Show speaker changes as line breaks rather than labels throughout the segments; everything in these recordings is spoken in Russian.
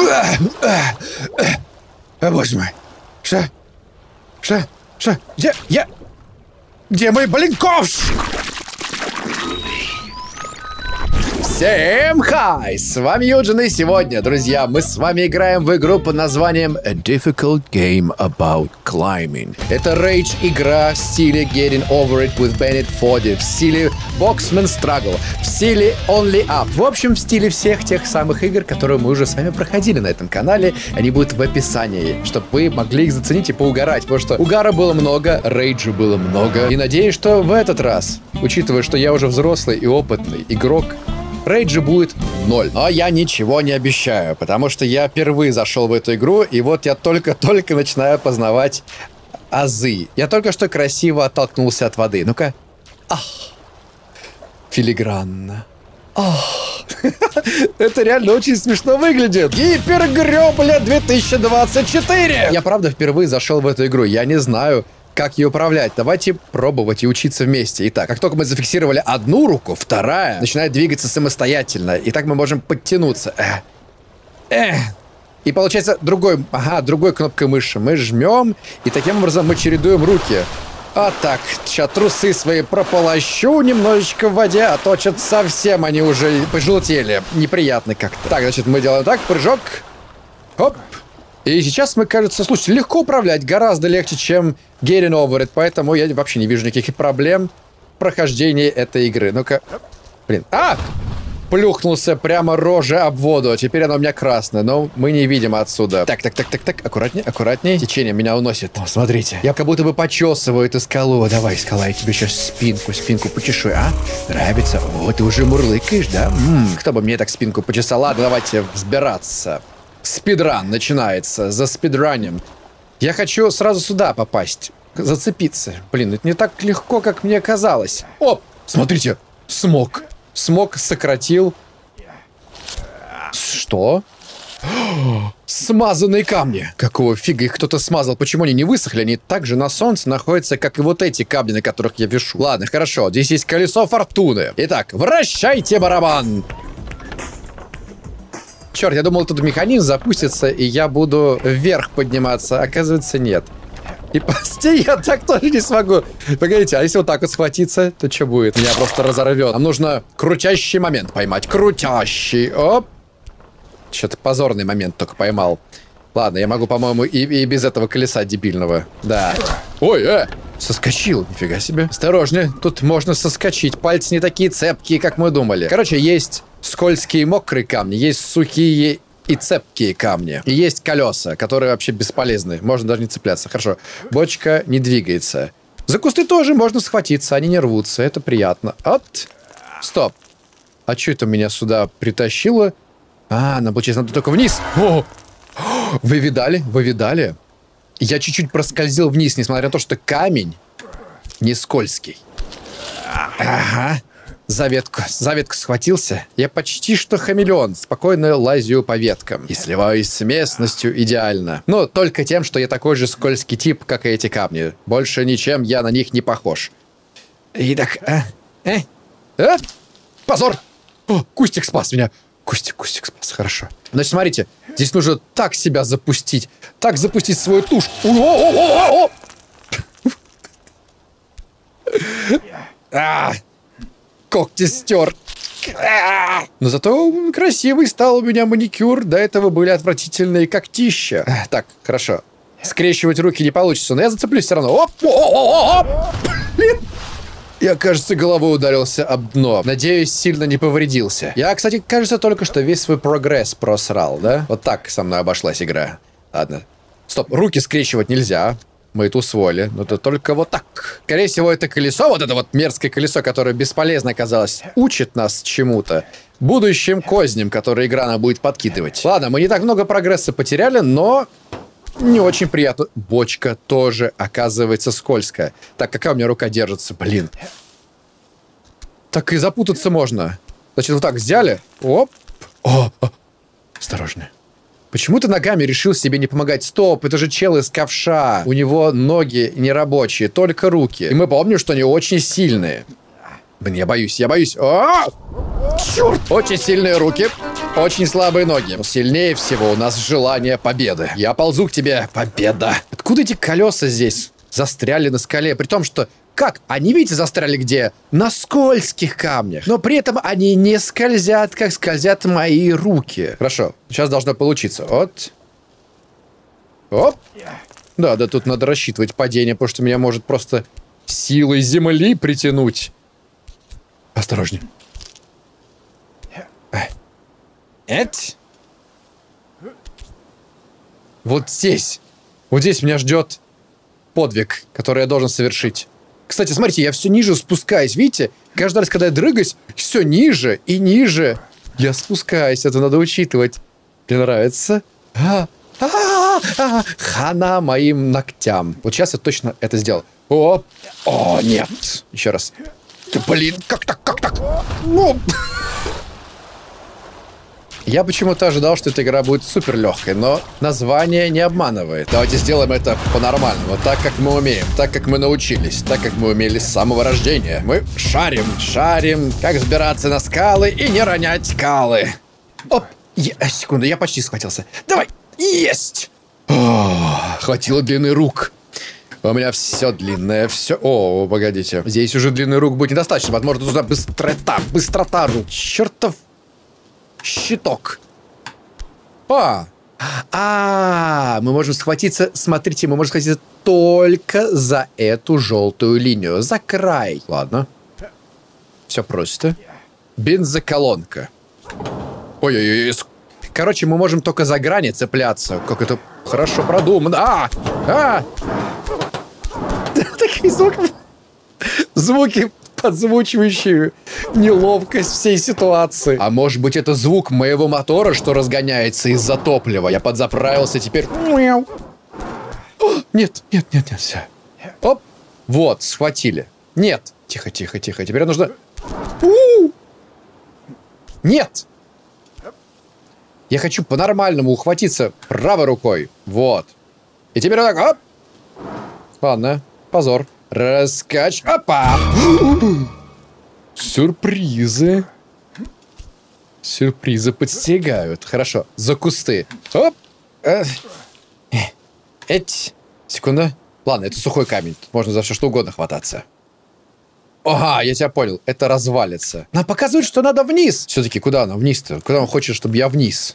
Боже мой. Что? Где я? Где мой, блин, ковш? Всем хай! С вами Юджин, и сегодня, друзья, мы с вами играем в игру под названием A Difficult Game About Climbing. Это рейдж-игра в стиле Getting Over It with Bennett Foddy, в стиле Boxman Struggle, в стиле Only Up. В общем, в стиле всех тех самых игр, которые мы уже с вами проходили на этом канале. Они будут в описании, чтобы вы могли их заценить и поугарать, потому что угара было много, рейджа было много. И надеюсь, что в этот раз, учитывая, что я уже взрослый и опытный игрок, рейджа будет 0. Но я ничего не обещаю, потому что я впервые зашел в эту игру, и вот я только-только начинаю познавать азы. Я только что красиво оттолкнулся от воды. Ну-ка. Ах. Филигранно. Ах. Это реально очень смешно выглядит. Гипергрёбля 2024! Я правда впервые зашел в эту игру. Я не знаю, как ее управлять. Давайте пробовать и учиться вместе. Итак, как только мы зафиксировали одну руку, вторая начинает двигаться самостоятельно. И так мы можем подтянуться. И получается другой кнопкой мыши. Мы жмем, и таким образом мы чередуем руки. А так, сейчас трусы свои прополощу немножечко в воде, а то что-то совсем они уже пожелтели. Неприятно как-то. Так, значит, мы делаем так, прыжок. Хоп. И сейчас мы, кажется, слушайте, легко управлять, гораздо легче, чем Getting Over It, поэтому я вообще не вижу никаких проблем в прохождении этой игры. Ну-ка, блин, плюхнулся прямо рожей об воду, теперь она у меня красная, но мы не видим отсюда. Так, аккуратнее, течение меня уносит. О, смотрите, я как будто бы почесываю эту скалу. Давай, скала, я тебе сейчас спинку почешу, а? Нравится? О, ты уже мурлыкаешь, да? Кто бы мне так спинку почесал? Ладно, давайте взбираться. Спидран начинается, за спидранем. Я хочу сразу сюда попасть, зацепиться. Блин, это не так легко, как мне казалось. Оп, смотрите, смог. Смог сократил. Что? Смазанные камни. Какого фига их кто-то смазал? Почему они не высохли? Они также на солнце находятся, как и вот эти камни, на которых я вешу. Ладно, хорошо, здесь есть колесо фортуны. Итак, вращайте барабан. Черт, я думал, тут механизм запустится, и я буду вверх подниматься. Оказывается, нет. И почти я так тоже не смогу. Погодите, а если вот так вот схватиться, то что будет? Меня просто разорвет. Нам нужно крутящий момент поймать. Крутящий. Оп. Что-то позорный момент только поймал. Ладно, я могу, по-моему, и без этого колеса дебильного. Да. Ой, соскочил, нифига себе. Осторожнее, тут можно соскочить. Пальцы не такие цепкие, как мы думали. Короче, есть скользкие и мокрые камни, есть сухие и цепкие камни. И есть колеса, которые вообще бесполезны. Можно даже не цепляться. Хорошо. Бочка не двигается. За кусты тоже можно схватиться, они не рвутся. Это приятно. Оп. Стоп. А что это меня сюда притащило? Нам, получается, надо только вниз. О! Вы видали? Вы видали? Я чуть-чуть проскользил вниз, несмотря на то, что камень не скользкий. Ага. За ветку схватился. Я почти что хамелеон. Спокойно лазю по веткам. И сливаюсь с местностью идеально. Но только тем, что я такой же скользкий тип, как и эти камни. Больше ничем я на них не похож. Итак, позор! О, кустик спас меня. Кустик спас, хорошо. Значит, смотрите, здесь нужно так себя запустить. Так запустить свою тушку. Когти стер. Но зато красивый стал у меня маникюр. До этого были отвратительные когтища. Так, хорошо. Скрещивать руки не получится, но я зацеплюсь все равно. Оп! Блин. Я, кажется, головой ударился об дно. Надеюсь, сильно не повредился. Я, кстати, кажется, только что весь свой прогресс просрал, да? Вот так со мной обошлась игра. Ладно. Стоп, руки скрещивать нельзя. Мы это усвоили. Но это только вот так. Скорее всего, это колесо, вот это вот мерзкое колесо, которое бесполезно оказалось, учит нас чему-то. Будущим козням, которые игра нам будет подкидывать. Ладно, мы не так много прогресса потеряли, но не очень приятно. Бочка тоже, оказывается, скользкая. Так, какая у меня рука держится? Блин. Так и запутаться можно. Значит, вот так взяли. Оп. Осторожно. Почему ты ногами решил себе не помогать? Стоп, это же чел из ковша. У него ноги не рабочие, только руки. И мы помним, что они очень сильные. Блин, я боюсь. Черт! Очень сильные руки. очень слабые ноги. Сильнее всего у нас желание победы. Я ползу к тебе, победа. Откуда эти колеса здесь застряли на скале? При том, что... Как? Они, видите, застряли где? На скользких камнях. Но при этом они не скользят, как скользят мои руки. Хорошо, сейчас должно получиться. Вот. Оп. Да, тут надо рассчитывать падение, потому что меня может просто силой земли притянуть. Осторожнее. Эть. Вот здесь. Вот здесь меня ждет подвиг, который я должен совершить. Кстати, смотрите, я все ниже спускаюсь, видите? Каждый раз, когда я дрыгаюсь, все ниже и ниже я спускаюсь. Это надо учитывать. Мне нравится. Хана моим ногтям. Вот сейчас я точно это сделал. О, нет. Еще раз. Ты, блин, как так? Я почему-то ожидал, что эта игра будет супер легкой, но название не обманывает. Давайте сделаем это по-нормальному, так как мы умеем, так как мы научились, так как мы умели с самого рождения. Мы шарим, как взбираться на скалы и не ронять скалы. Оп, секунду, я почти схватился. Давай, есть! Хватило длины рук. У меня все длинное, все... О, погодите. Здесь уже длины рук будет недостаточно. Возможно, нужна быстрота рук. Чертов щиток. Мы можем схватиться... Смотрите, мы можем схватиться только за эту желтую линию. За край. Ладно. Все просто. Бензоколонка. Ой-ой-ой. Короче, мы можем только за грани цепляться. Как это хорошо продумано. Такие звуки, подзвучивающие неловкость всей ситуации. А может быть, это звук моего мотора, что разгоняется из-за топлива. Я подзаправился теперь. Нет, все. Оп. Вот, схватили. Нет. Тихо. Теперь нужно... Нет. Я хочу по-нормальному ухватиться правой рукой. Вот. И теперь вот так. Оп. Ладно. Позор. Раскач. Опа! Сюрпризы. Сюрпризы подстерегают. Хорошо. За кусты. Оп. Секунда. Ладно, это сухой камень. Тут можно за все что угодно хвататься. Ага, я тебя понял. Это развалится. Нам показывают, что надо вниз. Все-таки куда она вниз-то? Куда он хочет, чтобы я вниз?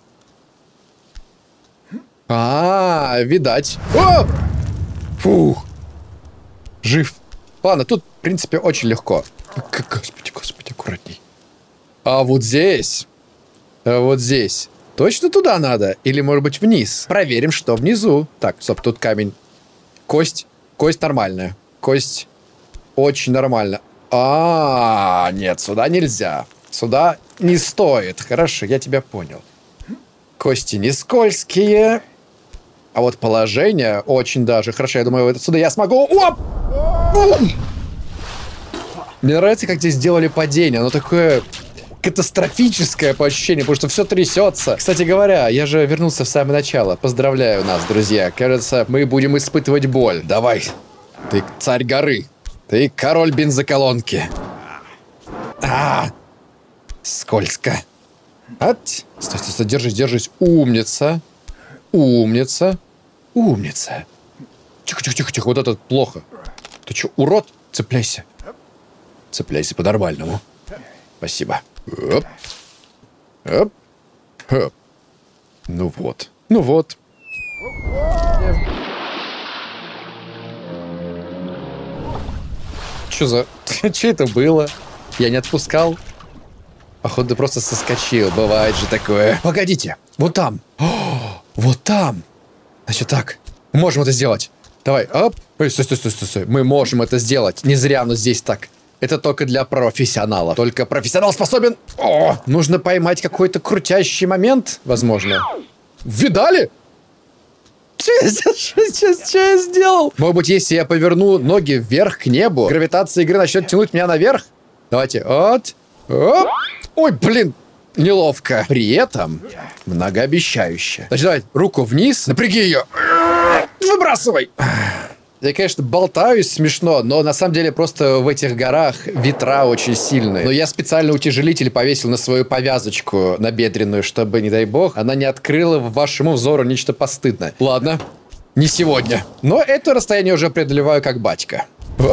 Видать. О! Фух. Жив. Ладно, тут, в принципе, очень легко. Господи, аккуратней. А вот здесь. Точно туда надо? Или, может быть, вниз? Проверим, что внизу. Так, стоп, тут камень. Кость нормальная. Кость очень нормально. Нет, сюда нельзя. Сюда не стоит. Хорошо, я тебя понял. Кости не скользкие. А вот положение очень даже. Хорошо, я думаю, отсюда я смогу... Оп! Мне нравится, как здесь сделали падение. Оно такое катастрофическое по ощущениям, потому что все трясется. Кстати говоря, я же вернулся в самое начало. Поздравляю нас, друзья. Кажется, мы будем испытывать боль. Давай. Ты царь горы. Ты король бензоколонки. Скользко. Стой, держись. Умница. Тихо. Вот это плохо. Ты что, урод? Цепляйся. Цепляйся по-нормальному. Спасибо. Оп. Ну вот. Что это было? Я не отпускал. Походу, ты просто соскочил. Бывает же такое. Погодите. Вот там. Вот там. Значит так. Мы можем это сделать. Давай. Оп. Стой. Мы можем это сделать. Не зря оно здесь так. Это только для профессионала. Только профессионал способен... Нужно поймать какой-то крутящий момент, возможно. Видали? Что я сделал? Может быть, если я поверну ноги вверх к небу, гравитация игры начнет тянуть меня наверх? Давайте. Оп. Ой, блин. Неловко. При этом многообещающе. Значит, давай руку вниз. Напряги ее. Выбрасывай. Я, конечно, болтаюсь смешно, но на самом деле просто в этих горах ветра очень сильные. Но я специально утяжелитель повесил на свою повязочку набедренную, чтобы, не дай бог, она не открыла вашему взору нечто постыдное. Ладно, не сегодня. Но это расстояние уже преодолеваю как батька.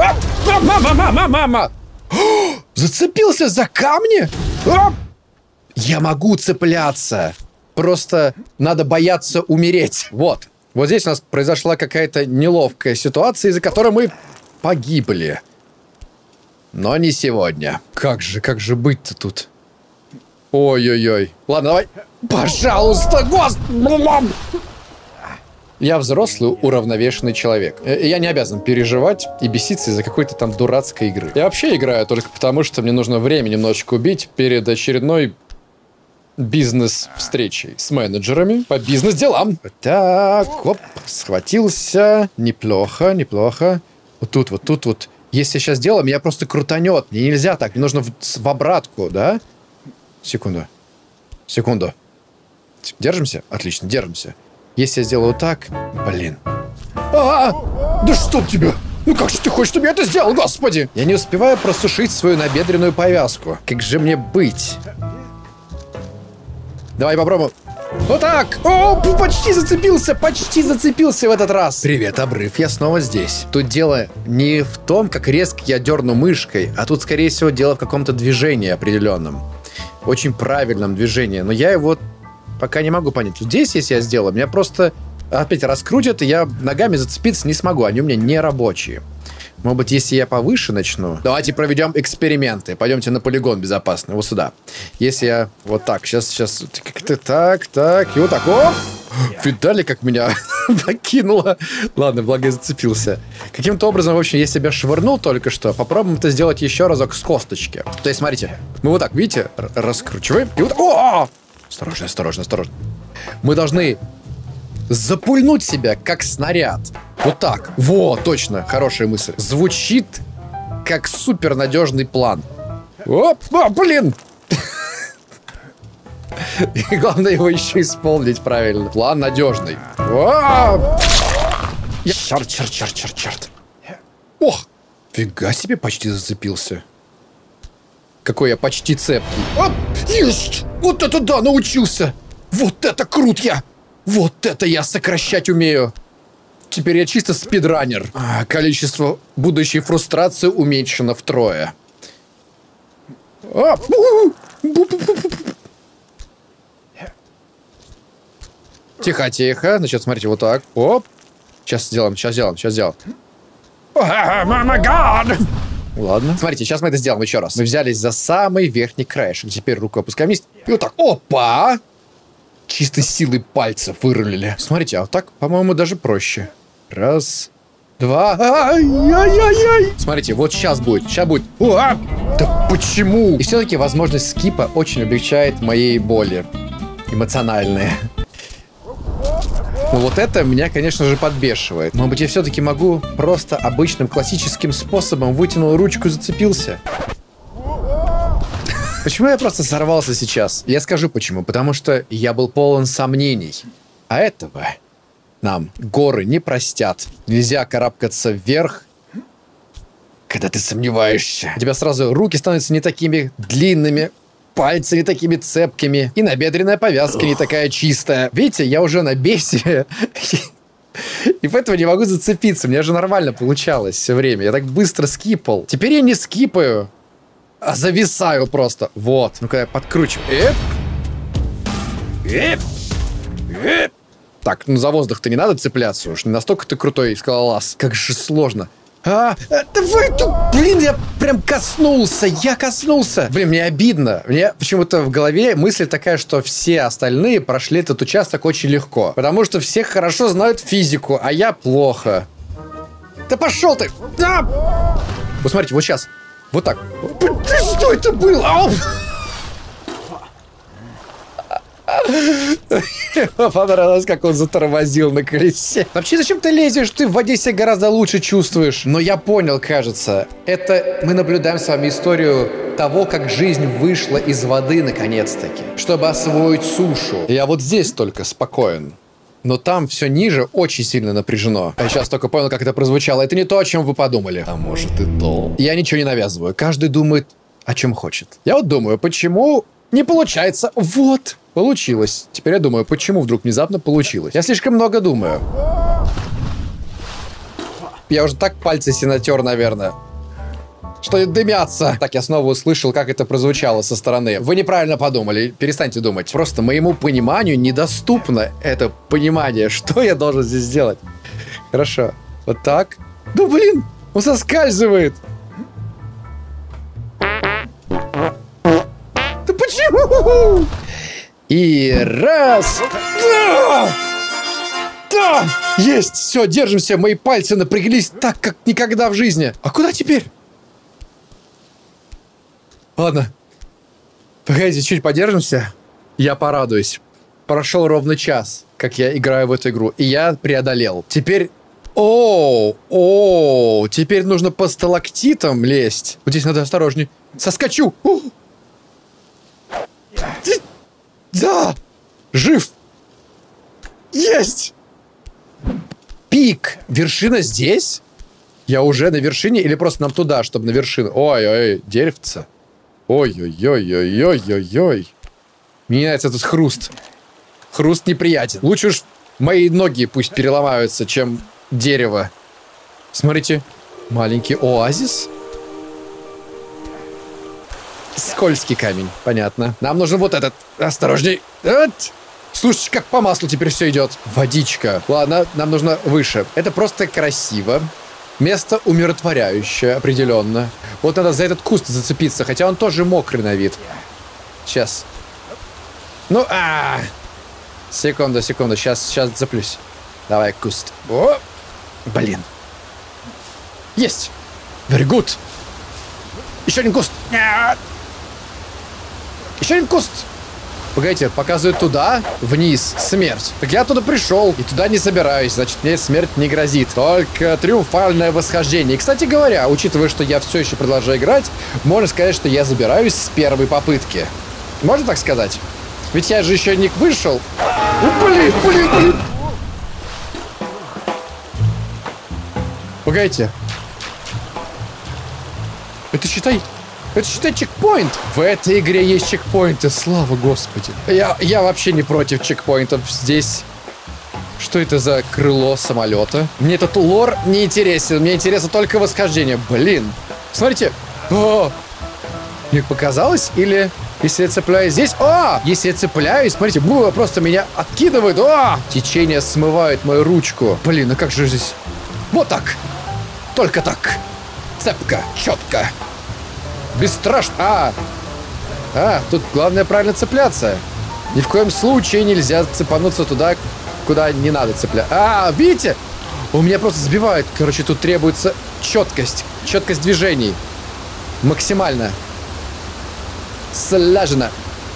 Мама! Зацепился за камни? Я могу цепляться. Просто надо бояться умереть. Вот. Вот здесь у нас произошла какая-то неловкая ситуация, из-за которой мы погибли. Но не сегодня. Как же быть-то тут? Ой-ой-ой. Ладно, давай. Пожалуйста, господи! Я взрослый, уравновешенный человек. Я не обязан переживать и беситься из-за какой-то там дурацкой игры. Я вообще играю только потому, что мне нужно время немножечко убить перед очередной бизнес-встречей с менеджерами по бизнес-делам. Так, оп, схватился. Неплохо, неплохо. Вот тут вот. Если я сейчас сделаю, меня просто крутанет. Мне нельзя так, мне нужно в обратку, да? Секунду. Держимся? Отлично, держимся. Если я сделаю так... Блин. Да чтоб тебя! Ну как же ты хочешь, чтобы я это сделал, господи? Я не успеваю просушить свою набедренную повязку. Как же мне быть? Давай попробуем. Вот так! О, почти зацепился в этот раз. Привет, обрыв, я снова здесь. Тут дело не в том, как резко я дерну мышкой, а тут, скорее всего, дело в каком-то движении определенном. Очень правильном движении, но я его пока не могу понять. Здесь, если я сделаю, меня просто опять раскрутят, и я ногами зацепиться не смогу, они у меня не рабочие. Может быть, если я повыше начну... Давайте проведем эксперименты. Пойдемте на полигон безопасный. Вот сюда. Если я вот так. Сейчас. Как-то так. И вот так. О! Видали, как меня покинуло? Ладно, благо я зацепился. Каким-то образом, в общем, я себя швырнул только что. Попробуем это сделать еще разок с косточки. То есть, смотрите. Мы вот так, видите, раскручиваем. И вот... О! Осторожно. Мы должны запульнуть себя, как снаряд. Вот так. Вот, точно. Хорошая мысль. Звучит как супернадежный план. Оп, блин! И главное его еще исполнить правильно. План надежный. Черт. Ох, фига себе, почти зацепился. Какой я почти цепкий. Оп, есть! Вот это да, научился! Вот это крут я! Вот это я сокращать умею. Теперь я чисто спидранер. Количество будущей фрустрации уменьшено втрое. Тихо. Значит, смотрите, вот так. Оп. Сейчас сделаем. Мама, гад! Ладно. Смотрите, сейчас мы это сделаем еще раз. Мы взялись за самый верхний краешек. Теперь руку опускаем вниз. И вот так. Опа! Чисто силой пальцев вырулили. Смотрите, а вот так, по-моему, даже проще. Раз, два. Ай-яй-яй-яй. Смотрите, вот сейчас будет. Да почему? И все-таки возможность скипа очень облегчает моей боли. Эмоциональные. Ну вот это меня, конечно же, подбешивает. Может быть, я все-таки могу просто обычным классическим способом вытянул ручку и зацепился. Почему я просто сорвался сейчас? Я скажу почему. Потому что я был полон сомнений. А этого нам горы не простят. Нельзя карабкаться вверх, когда ты сомневаешься. У тебя сразу руки становятся не такими длинными, пальцы не такими цепкими, и набедренная повязка не такая чистая. Видите, я уже на бесе. И поэтому не могу зацепиться. У меня же нормально получалось все время. Я так быстро скипал. Теперь я не скипаю, а зависаю просто. Вот. Ну-ка я подкручиваю. Так, ну за воздух-то не надо цепляться уж. Не настолько ты крутой скалолаз. Как же сложно. Давай тут, блин, я прям коснулся. Блин, мне обидно. Мне почему-то в голове мысль такая, что все остальные прошли этот участок очень легко. Потому что все хорошо знают физику, а я плохо. Да пошел ты! Вот смотрите, вот сейчас. Вот так. Что это было? Понравилось, как он затормозил на колесе. Вообще, зачем ты лезешь? Ты в воде себя гораздо лучше чувствуешь. Но я понял, кажется. Это мы наблюдаем с вами историю того, как жизнь вышла из воды наконец-таки, чтобы освоить сушу. Я вот здесь только спокоен. Но там все ниже очень сильно напряжено. Я сейчас только понял, как это прозвучало. Это не то, о чем вы подумали. А может и то. Я ничего не навязываю. Каждый думает, о чем хочет. Я вот думаю, почему не получается? Вот, получилось. Теперь я думаю, почему вдруг внезапно получилось. Я слишком много думаю. Я уже так пальцы себе натер, наверное, что дымятся. Так, я снова услышал, как это прозвучало со стороны. Вы неправильно подумали, перестаньте думать. Просто моему пониманию недоступно это понимание, что я должен здесь сделать. Хорошо, вот так. Да блин, он соскальзывает. Да почему? И раз. Да! Да! Есть! Все, держимся. Мои пальцы напряглись так, как никогда в жизни. А куда теперь? Ладно. Погодите, чуть подержимся. Я порадуюсь. Прошел ровно час, как я играю в эту игру. И я преодолел. Теперь... Теперь нужно по сталактитам лезть. Вот здесь надо осторожней. Соскочу! Да! Жив! Есть! Пик! Вершина здесь? Я уже на вершине или просто нам туда, чтобы на вершину? Ой-ой, деревце. Ой-ой-ой-ой-ой-ой-ой. Мне нравится этот хруст. Хруст неприятен. Лучше уж мои ноги пусть переломаются, чем дерево. Смотрите. Маленький оазис. Скользкий камень. Понятно. Нам нужен вот этот. Осторожней. Слушайте, как по маслу теперь все идет. Водичка. Ладно, нам нужно выше. Это просто красиво. Место умиротворяющее, определенно. Вот надо за этот куст зацепиться, хотя он тоже мокрый на вид. Сейчас. Ну, Секунду. Сейчас зацеплюсь. Давай, куст. О! Блин. Есть. Very good. Еще один куст. Еще один куст. Погодите, показывают туда, вниз, смерть. Так я туда пришел, и туда не собираюсь, значит, мне смерть не грозит. Только триумфальное восхождение. И, кстати говоря, учитывая, что я все еще продолжаю играть, можно сказать, что я забираюсь с первой попытки. Можно так сказать? Ведь я же еще не вышел. Блин. Погодите. Это считай чекпоинт. В этой игре есть чекпоинты, слава господи. Я вообще не против чекпоинтов здесь. Что это за крыло самолета? Мне этот лор не интересен. Мне интересно только восхождение. Блин. Смотрите. Мне показалось? Или если я цепляюсь здесь? Если я цепляюсь, смотрите, просто меня откидывает. Течение смывает мою ручку. Блин, а как же здесь? Вот так. Только так. Цепко, четко. Бесстрашно. Тут главное правильно цепляться. Ни в коем случае нельзя цепануться туда, куда не надо цепляться. Видите? У меня просто сбивает. Короче, тут требуется четкость. Четкость движений. Максимально. Слаженно.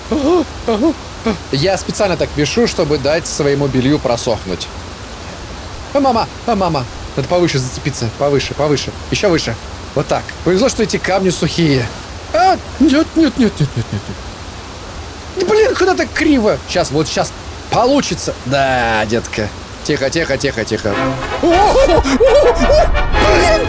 Я специально так пишу, чтобы дать своему белью просохнуть. Мама. Надо повыше зацепиться. Повыше. Еще выше. Вот так. Повезло, что эти камни сухие. Нет. Блин, куда так криво? Сейчас получится. Да, детка. Тихо. Блин!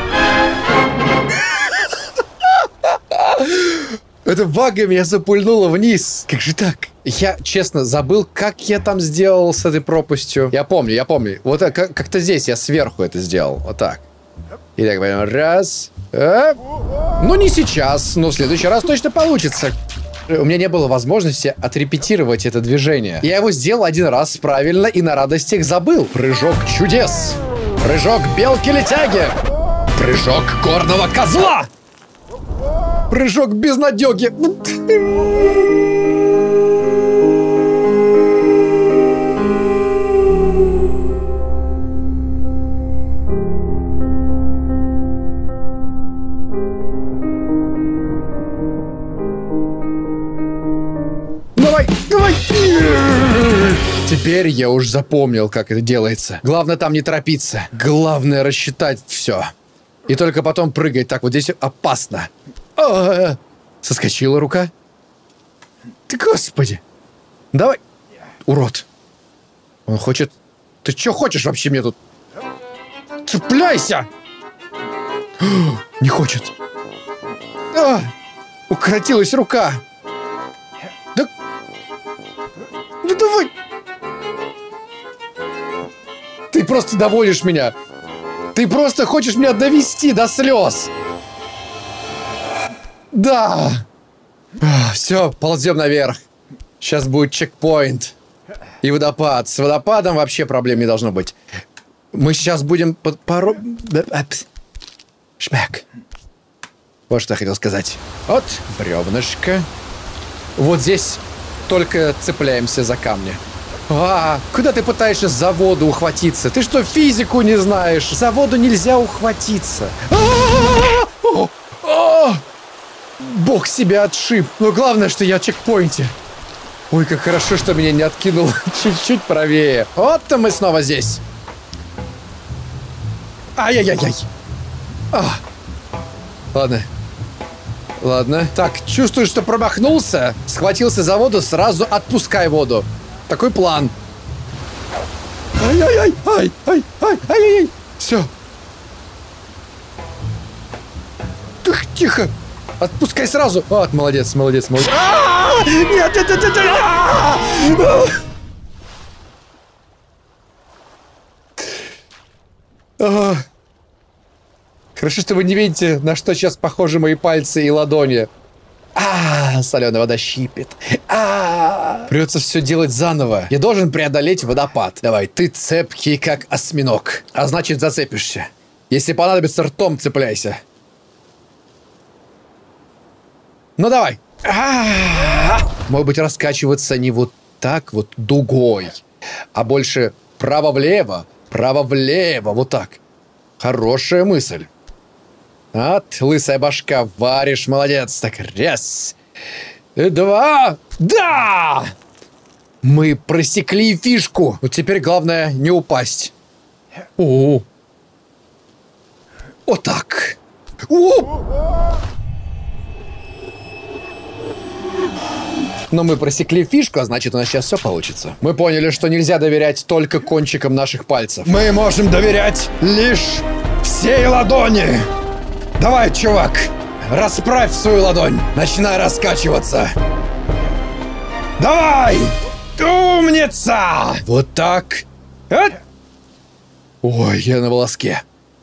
Это вага меня запульнуло вниз. Как же так? Я, честно, забыл, как я там сделал с этой пропастью. Я помню. Вот как-то здесь я сверху это сделал. Вот так. И так, раз. Ну, не сейчас, но в следующий раз точно получится. У меня не было возможности отрепетировать это движение. Я его сделал один раз правильно и на радостях забыл. Прыжок чудес. Прыжок белки-летяги. Прыжок горного козла. Прыжок безнадеги. Давай! Теперь я уж запомнил, как это делается. Главное там не торопиться. Главное рассчитать все. И только потом прыгать. Так, вот здесь опасно. Соскочила рука. Ты, господи. Давай. Урод. Он хочет... Ты что хочешь вообще мне тут? Цепляйся! Не хочет. Укоротилась рука. Да... Да давай! Ты просто доводишь меня. Ты просто хочешь меня довести до слез. Да. Все, ползем наверх. Сейчас будет чекпоинт. И водопад. С водопадом вообще проблем не должно быть. Мы сейчас будем Шмяк. Вот что я хотел сказать. Вот, бревнышко. Вот здесь только цепляемся за камни. Куда ты пытаешься за воду ухватиться? Ты что, физику не знаешь? За воду нельзя ухватиться. Бог себя отшиб. Но главное, что я в чекпоинте. Ой, как хорошо, что меня не откинуло чуть-чуть правее. Вот-то мы снова здесь. Ай-яй-яй-яй. Ладно. Ладно. Так, чувствую, что промахнулся. Схватился за воду, сразу отпускай воду. Такой план. Ай-яй-яй. Ай-яй-яй. Все. Тихо. Отпускай сразу. Вот, молодец. Нет. Хорошо, что вы не видите, на что сейчас похожи мои пальцы и ладони. Соленая вода щипет. Придется все делать заново. Я должен преодолеть водопад. Давай, ты цепкий, как осьминог. А значит, зацепишься. Если понадобится, ртом цепляйся. Ну давай. Может быть, раскачиваться не вот так вот дугой, а больше право-влево, вот так. Хорошая мысль. Лысая башка, варишь, молодец. Так, раз, два, да! Мы просекли фишку. Вот теперь главное не упасть. Вот так. Но мы просекли фишку, а значит, у нас сейчас все получится. Мы поняли, что нельзя доверять только кончикам наших пальцев. Мы можем доверять лишь всей ладони. Давай, чувак, расправь свою ладонь. Начинай раскачиваться. Давай! Умница! Вот так. Ой, я на волоске.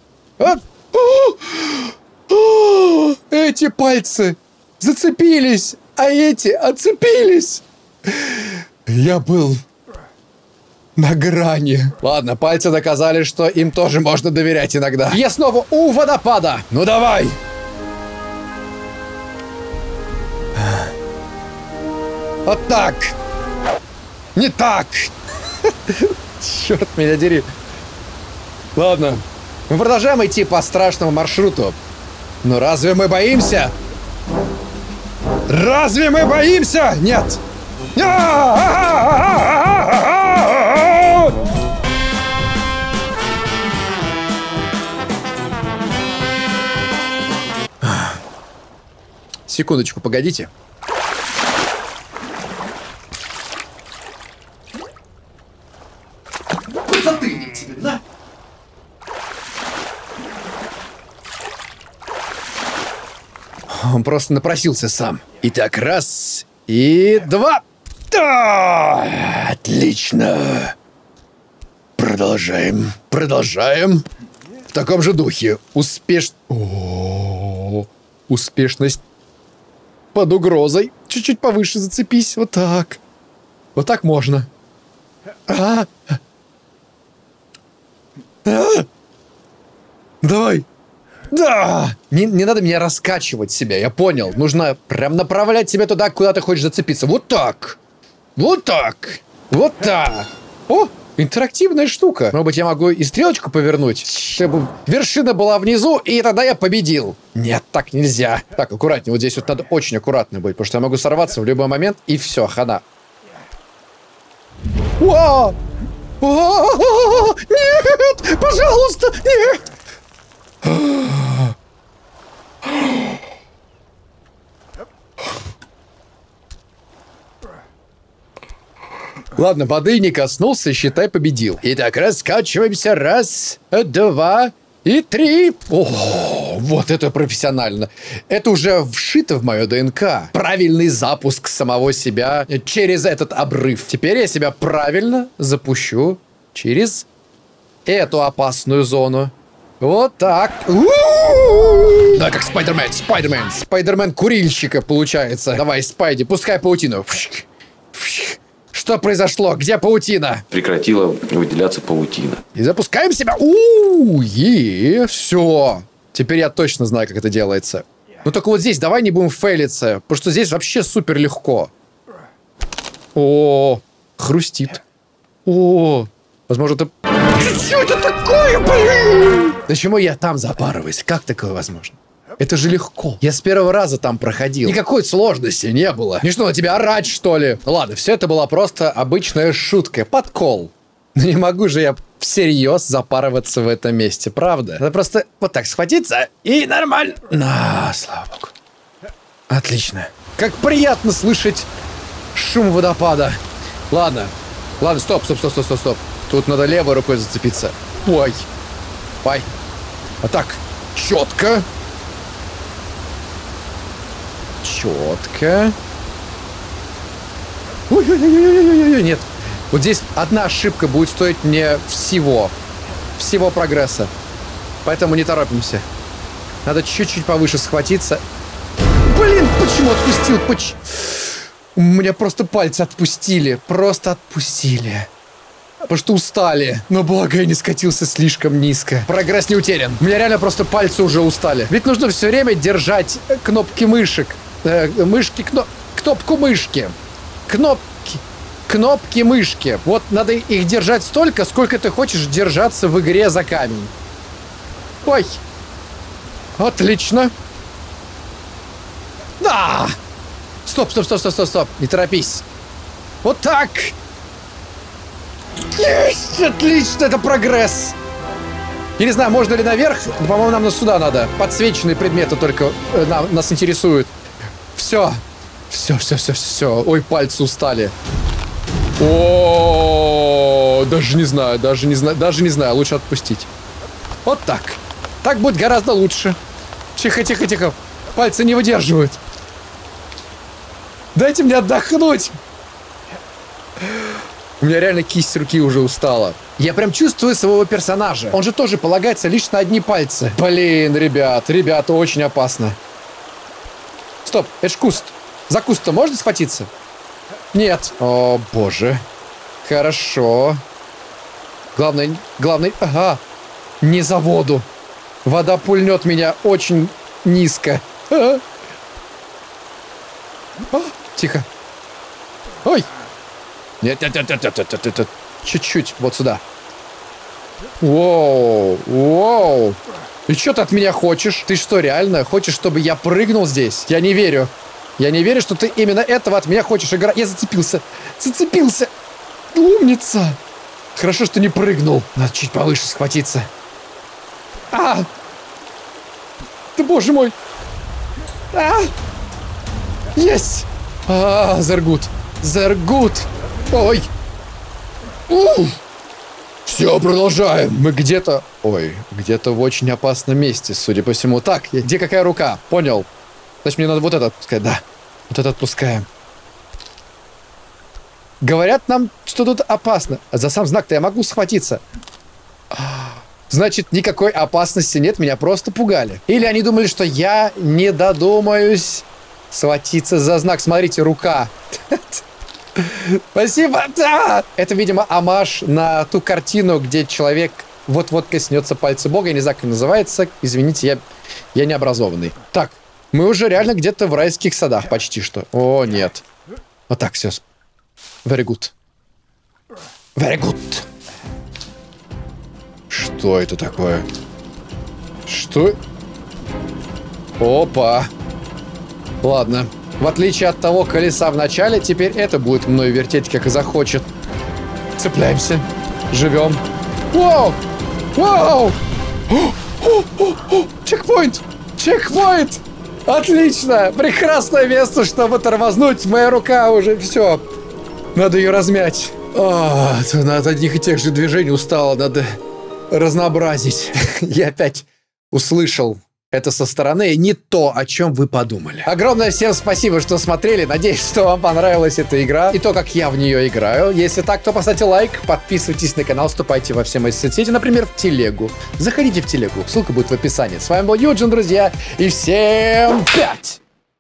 Эти пальцы зацепились. А эти отцепились. Я был на грани. Ладно, пальцы доказали, что им тоже можно доверять иногда. Я снова у водопада. Ну давай. Вот так. Не так. Черт меня дери. Ладно. Мы продолжаем идти по страшному маршруту. Но разве мы боимся? Разве мы боимся? Нет! Секундочку, погодите. Затыльник тебе, да? Он просто напросился сам. Итак, раз и два. Да! Отлично. Продолжаем. В таком же духе. Успешность под угрозой. Чуть-чуть повыше зацепись. Вот так. Вот так можно. Давай. Да! Не надо меня раскачивать себя, я понял. Нужно прям направлять себя туда, куда ты хочешь зацепиться. Вот так. Вот так. Вот так. О, интерактивная штука. Может быть, я могу и стрелочку повернуть, чтобы вершина была внизу, и тогда я победил. Нет, так нельзя. Так, аккуратнее. Вот здесь вот надо очень аккуратно быть, потому что я могу сорваться в любой момент, и все, хана. Нет! Пожалуйста, нет! Ладно, воды не коснулся, считай, победил. Итак, раскачиваемся. 1, 2 и 3. О, вот это профессионально. Это уже вшито в мою ДНК. Правильный запуск самого себя через этот обрыв. Теперь я себя правильно запущу через эту опасную зону. Вот так. Да, как Спайдермен курильщика получается. Давай, Спайди, пускай паутину. Что произошло? Где паутина?
Прекратила выделяться паутина.
И запускаем себя. Все. Теперь я точно знаю, как это делается. Ну только вот здесь давай не будем фейлиться, потому что здесь вообще супер легко. О, хрустит. О, возможно, это... Что это такое, блин? Почему я там запарываюсь? Как такое возможно? Это же легко. Я с первого раза там проходил. Никакой сложности не было. Не что, на тебя орать, что ли? Ладно, все это была просто обычная шутка. Подкол. Но не могу же я всерьез запарываться в этом месте, правда? Надо просто вот так схватиться и нормально. Слава богу. Отлично. Как приятно слышать шум водопада. Ладно, стоп. Тут надо левой рукой зацепиться. Ой. А так, четко. Ой, нет. Вот здесь одна ошибка будет стоить мне всего прогресса. Поэтому не торопимся. Надо чуть-чуть повыше схватиться. Блин, почему отпустил? У меня просто пальцы отпустили. Просто отпустили. Потому что устали. Но благо я не скатился слишком низко. Прогресс не утерян. У меня реально просто пальцы уже устали. Ведь нужно все время держать кнопки мышек. Кнопку мышки. Кнопки мышки. Вот надо их держать столько, сколько ты хочешь держаться в игре за камень. Ой. Отлично. Да! Стоп. Не торопись. Вот так. Есть! Отлично, это прогресс. Я не знаю, можно ли наверх. По-моему, нам сюда надо. Подсвеченные предметы только нас интересуют. Все. Ой, пальцы устали. О, даже не знаю. Лучше отпустить. Вот так. Так будет гораздо лучше. Тихо. Пальцы не выдерживают. Дайте мне отдохнуть. У меня реально кисть руки уже устала. Я прям чувствую своего персонажа. Он же тоже полагается лишь на одни пальцы. Блин, ребята, очень опасно. Стоп, это ж куст. За куст-то можно схватиться? Нет. О, боже. Хорошо. Главное, ага. Не за воду. Вода пульнет меня очень низко. Тихо. Ой. Нет. Чуть-чуть. Вот сюда. Воу. И что ты от меня хочешь? Ты что, реально хочешь, чтобы я прыгнул здесь? Я не верю. Я не верю, что ты именно этого от меня хочешь играть. Я зацепился. Умница. Хорошо, что не прыгнул. Надо чуть повыше схватиться. Да боже мой. Есть. Зергут. Ой. Все, продолжаем. Мы где-то в очень опасном месте, судя по всему. Так, где какая рука? Понял. Значит, мне надо вот это отпускать. Да, вот это отпускаем. Говорят нам, что тут опасно. А за сам знак-то я могу схватиться. Значит, никакой опасности нет, меня просто пугали. Или они думали, что я не додумаюсь схватиться за знак. Смотрите, рука. Спасибо. Да! Это, видимо, омаж на ту картину, где человек вот-вот коснется пальца Бога. Я не знаю, как называется. Извините, я не образованный. Так, мы уже реально где-то в райских садах почти что. О, нет. Вот так, все. Very good. Что это такое? Что? Опа. Ладно. В отличие от того колеса в начале, теперь это будет мной вертеть, как и захочет. Цепляемся. Живем. Вау! Чекпоинт! Отлично! Прекрасное место, чтобы тормознуть. Моя рука уже все. Надо ее размять. От одних и тех же движений устало, надо разнообразить. Я опять услышал это со стороны, не то, о чем вы подумали. Огромное всем спасибо, что смотрели. Надеюсь, что вам понравилась эта игра и то, как я в нее играю. Если так, то поставьте лайк, подписывайтесь на канал, вступайте во все мои соцсети, например, в телегу. Заходите в телегу, ссылка будет в описании. С вами был Юджин, друзья, и всем 5!